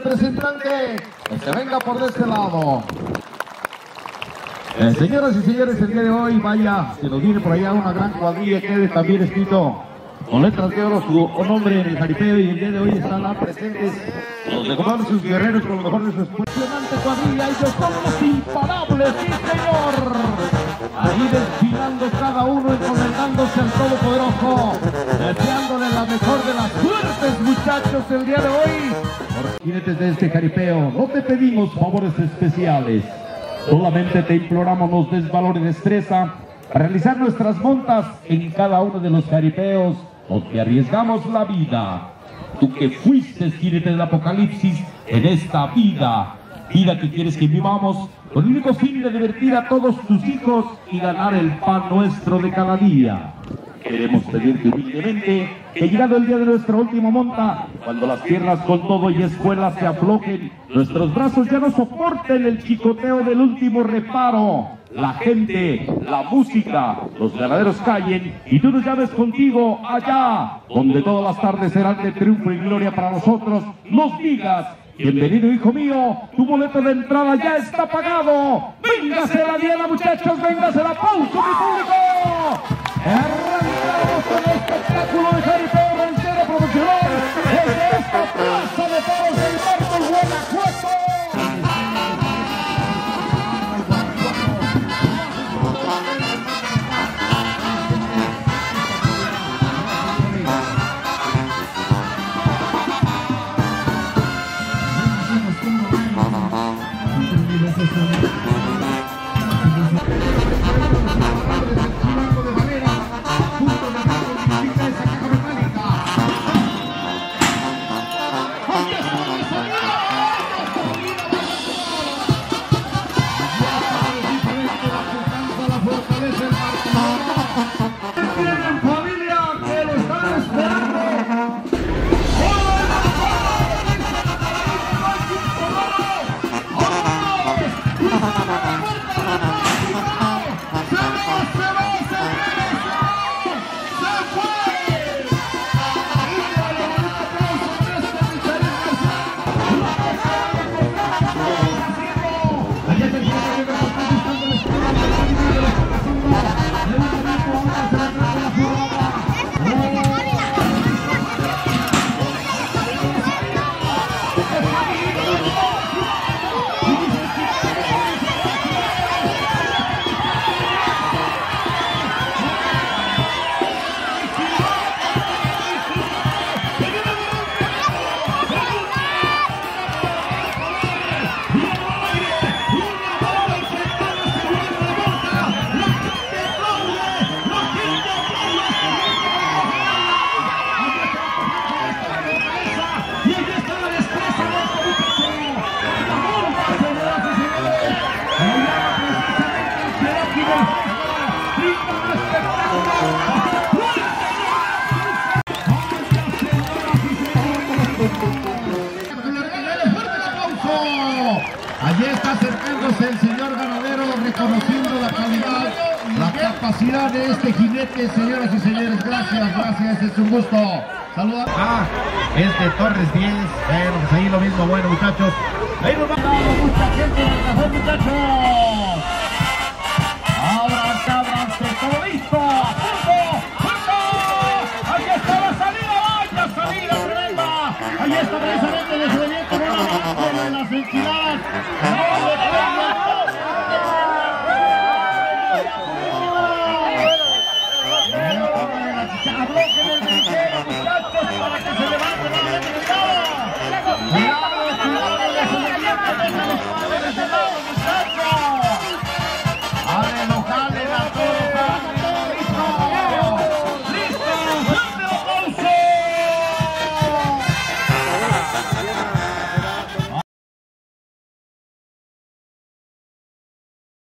representante, que se venga por este lado. Señoras y señores, el día de hoy, vaya, se nos viene por allá una gran cuadrilla, quede también escrito con letras de oro su nombre en el jaripeo, y el día de hoy están presentes los mejores sus guerreros con lo mejor de su escuela. Impresionante cuadrilla, ellos son los imparables, sí señor. Ahí desfilando cada uno, encomendándose al Todopoderoso, deseándole la mejor de las suertes, muchachos, el día de hoy. Por jinetes de este jaripeo, no te pedimos favores especiales, solamente te imploramos nos des valor y destreza para realizar nuestras montas en cada uno de los jaripeos donde arriesgamos la vida. Tú que fuiste jinete del apocalipsis en esta vida que quieres que vivamos con el único fin de divertir a todos tus hijos y ganar el pan nuestro de cada día. Queremos pedirte humildemente que llegado el día de nuestra última monta, cuando las piernas con todo y escuela se aflojen, nuestros brazos ya no soporten el chicoteo del último reparo, la gente, la música, los ganaderos callen y tú nos llames contigo allá, donde todas las tardes serán de triunfo y gloria para nosotros, nos digas: bienvenido, hijo mío, tu boleto de entrada ya está pagado. ¡Véngase la diana, muchachos! ¡Véngase la pausa, mi público! Arrancamos con el espectáculo de jaripeo ranchero profesional desde esta plaza de toros del Mármol, Guanajuato. Allí está acercándose el señor ganadero, reconociendo la calidad, la capacidad de este jinete, señoras y señores. Gracias, gracias, es un gusto. Saludar. Torres 10, bueno, pues ahí lo mismo, bueno, muchachos. Ahí nos va mucha gente en el café, muchachos. Ábranse, todo listo. ¡Punto! Ahí está la salida, vaya salida tremenda. Ahí está precisamente el desviamiento de las entidades. Habló